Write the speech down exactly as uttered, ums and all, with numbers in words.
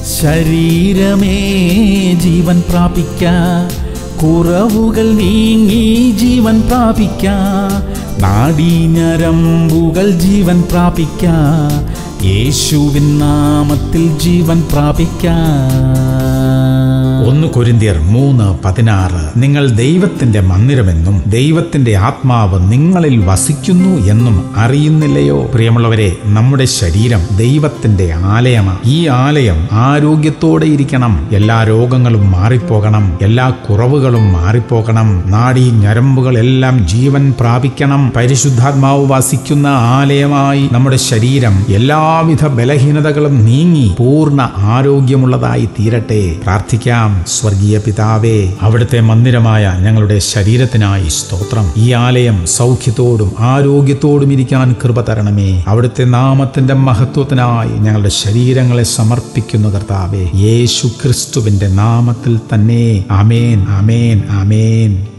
ശരീരമേ ജീവൻ പ്രാപിക്ക, കുറവുകൾ നീങ്ങി ജീവൻ പ്രാപിക്ക, നാഡീഞരമ്പുകൾ ജീവൻ പ്രാപിക്ക, യേശുവിൻ നാമത്തിൽ ജീവൻ പ്രാപിക്ക. ഒന്ന് കൊരിന്ത്യർ മൂന്ന് പതിനാറ്. നിങ്ങൾ ദൈവത്തിന്റെ മന്ദിരമെന്നും ദൈവത്തിന്റെ ആത്മാവ് നിങ്ങളിൽ വസിക്കുന്നു എന്നും അറിയുന്നില്ലയോ? പ്രിയമുള്ളവരെ, നമ്മുടെ ശരീരം ദൈവത്തിന്റെ ആലയമാണ്. ഈ ആലയം ആരോഗ്യത്തോടെ ഇരിക്കണം. എല്ലാ രോഗങ്ങളും മാറിപ്പോകണം. എല്ലാ കുറവുകളും മാറിപ്പോകണം. നാഡീ ഞരമ്പുകളെല്ലാം ജീവൻ പ്രാപിക്കണം. പരിശുദ്ധാത്മാവ് വസിക്കുന്ന ആലയമായി നമ്മുടെ ശരീരം എല്ലാവിധ ബലഹീനതകളും നീങ്ങി പൂർണ്ണ ആരോഗ്യമുള്ളതായി തീരട്ടെ. പ്രാർത്ഥിക്കാം. സ്വർഗീയ പിതാവേ, അവിടുത്തെ മന്ദിരമായ ഞങ്ങളുടെ ശരീരത്തിനായി സ്തോത്രം. ഈ ആലയം സൗഖ്യത്തോടും ആരോഗ്യത്തോടും ഇരിക്കാൻ കൃപ തരണമേ. അവിടുത്തെ നാമത്തിന്റെ മഹത്വത്തിനായി ഞങ്ങളുടെ ശരീരങ്ങളെ സമർപ്പിക്കുന്നു കർത്താവേ, യേശു ക്രിസ്തുവിന്റെ നാമത്തിൽ തന്നെ. ആമേൻ, ആമേൻ, ആമേൻ.